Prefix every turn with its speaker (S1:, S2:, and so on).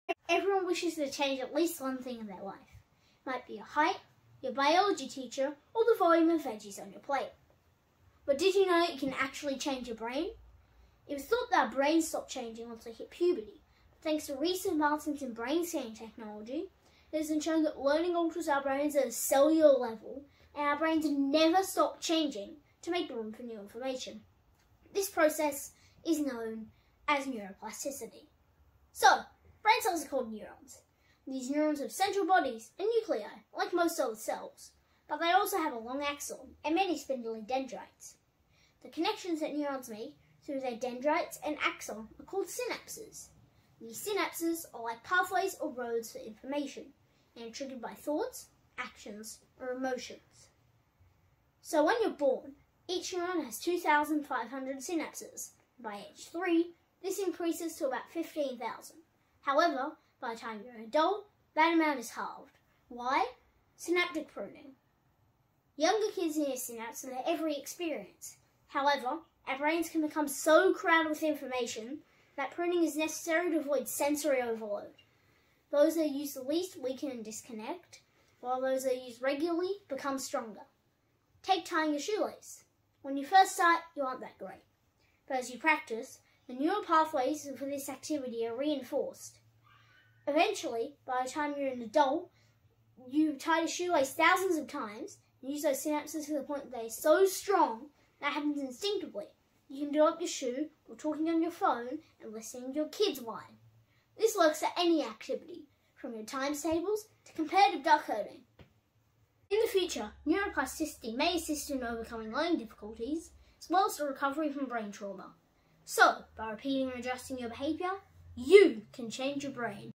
S1: Everyone wishes to change at least one thing in their life. It might be your height, your biology teacher, or the volume of veggies on your plate. But did you know you can actually change your brain? It was thought that our brains stopped changing once we hit puberty. But thanks to recent advancements in brain scanning technology, it has been shown that learning alters our brains at a cellular level, and our brains never stop changing to make room for new information. This process is known as neuroplasticity. So, brain cells are called neurons. These neurons have central bodies and nuclei, like most other cells, but they also have a long axon and many spindly dendrites. The connections that neurons make through their dendrites and axon are called synapses. These synapses are like pathways or roads for information, and are triggered by thoughts, actions, or emotions. So when you're born, each neuron has 2,500 synapses. By age 3, this increases to about 15,000. However, by the time you're an adult, that amount is halved. Why? Synaptic pruning. Younger kids need a synapse for their every experience. However, our brains can become so crowded with information that pruning is necessary to avoid sensory overload. Those that are used the least weaken and disconnect, while those that are used regularly become stronger. Take tying your shoelace. When you first start, you aren't that great. But as you practice, the neural pathways for this activity are reinforced. Eventually, by the time you're an adult, you've tied a shoelace thousands of times and use those synapses to the point that they're so strong that happens instinctively. You can do up your shoe or talking on your phone and listening to your kids whine. This works for any activity, from your times tables to competitive duck herding. In the future, neuroplasticity may assist in overcoming learning difficulties, as well as the recovery from brain trauma. So, by repeating and adjusting your behaviour, you can change your brain.